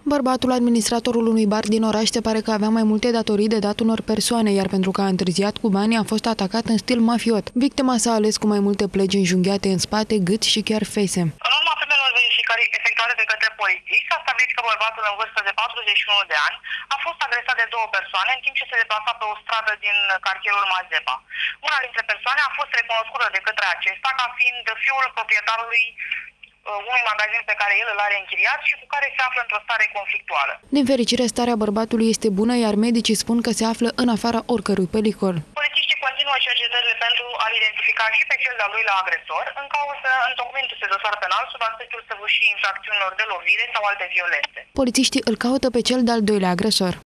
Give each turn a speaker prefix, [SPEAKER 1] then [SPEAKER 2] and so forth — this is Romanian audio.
[SPEAKER 1] Bărbatul administratorul unui bar din oraș se pare că avea mai multe datorii de dat unor persoane, iar pentru că a întârziat cu banii a fost atacat în stil mafiot. Victima s-a ales cu mai multe plegi înjunghiate în spate, gât și chiar fese.
[SPEAKER 2] În urma primelor verificări efectuate de către polițiști, s-a stabilit că bărbatul în vârstă de 41 de ani a fost agresat de două persoane în timp ce se deplasa pe o stradă din cartierul Mazepa. Una dintre persoane a fost recunoscută de către acesta ca fiind fiul proprietarului unui magazin pe care el îl are închiriat și cu care se află într-o stare conflictuală.
[SPEAKER 1] Din fericire, starea bărbatului este bună, iar medicii spun că se află în afara oricărui pericol.
[SPEAKER 2] Polițiștii continuă cercetările pentru a-l identifica și pe cel de-al doilea agresor, în cauză întocmindu-se dosar penal sub aspectul săvârșirii infracțiunilor de lovire sau alte violențe.
[SPEAKER 1] Polițiștii îl caută pe cel de-al doilea agresor.